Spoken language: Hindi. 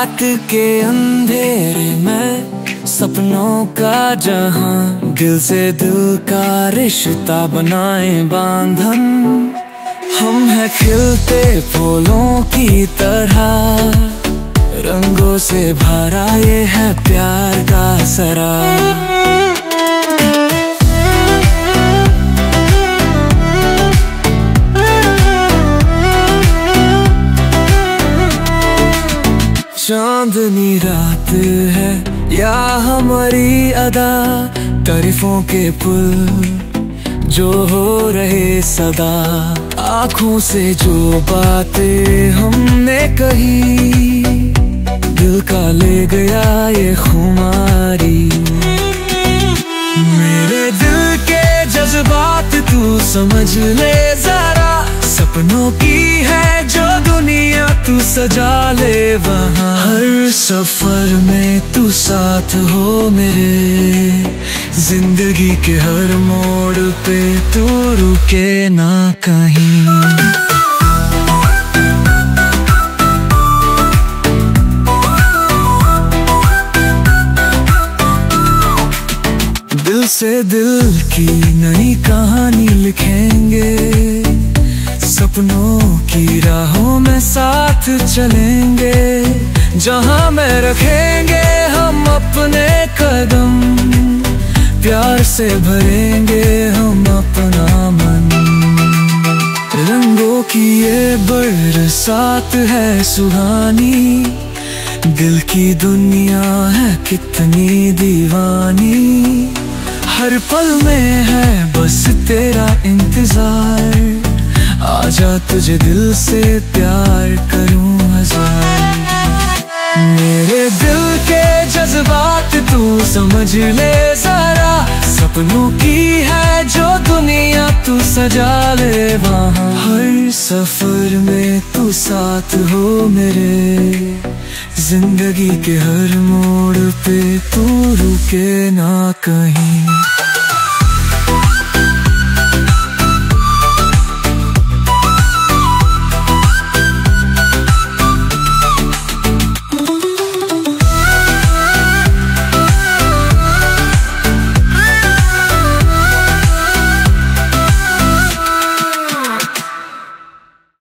रात के अंधेरे में सपनों का जहां, दिल से दिल का रिश्ता बनाए बांधन। हम हैं खिलते फूलों की तरह, रंगों से भरा ये है प्यार का सरा। चांदनी रात है या हमारी अदा, तारीफों के पुल जो हो रहे सदा। आँखों से जो बातें हमने कही, दिल का ले गया ये खुमारी। मेरे दिल के जज्बात तू समझ ले जरा, सपनों की है जो दुनिया तू सजा ले वहाँ। हर सफर में तू साथ हो मेरे, जिंदगी के हर मोड़ पे तू रुके ना कहीं। दिल से दिल की नई कहानी लिखेंगे, सपनों की राहों में साथ चलेंगे। जहां में रखेंगे हम अपने कदम, प्यार से भरेंगे हम अपना मन। रंगों की ये बरसात है सुहानी, दिल की दुनिया है कितनी दीवानी। हर पल में है बस तेरा इंतजार, आजा तुझे दिल से प्यार करूं हजार। मेरे दिल के जज्बात तू समझ ले जरा, सपनों की है जो दुनिया तू सजा ले वहाँ। हर सफर में तू साथ हो मेरे, जिंदगी के हर मोड़ पे तू रुके ना कहीं।